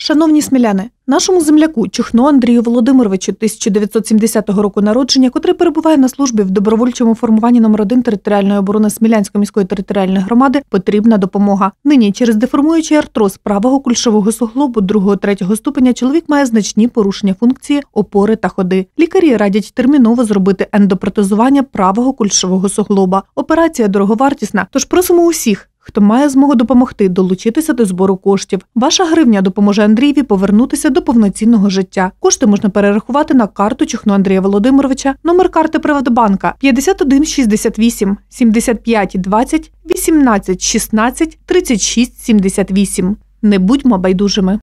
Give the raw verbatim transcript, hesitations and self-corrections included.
Шановні сміляни, нашому земляку Чухно Андрію Володимировичу тисяча дев'ятсот сімдесятого року народження, котрий перебуває на службі в добровольчому формуванні номер один територіальної оборони Смілянської міської територіальної громади, потрібна допомога. Нині через деформуючий артроз правого кульшового суглобу другого-третього ступеня чоловік має значні порушення функції опори та ходи. Лікарі радять терміново зробити ендопротезування правого кульшового суглоба. Операція дороговартісна, тож просимо усіх, хто має змогу допомогти, долучитися до збору коштів. Ваша гривня допоможе Андрієві повернутися до повноцінного життя. Кошти можна перерахувати на карту Чухно Андрія Володимировича, номер карти Приватбанка п'ятдесят один шістдесят вісім сімдесят п'ять двадцять вісімнадцять шістнадцять тридцять шість сімдесят вісім. Не будьмо байдужими.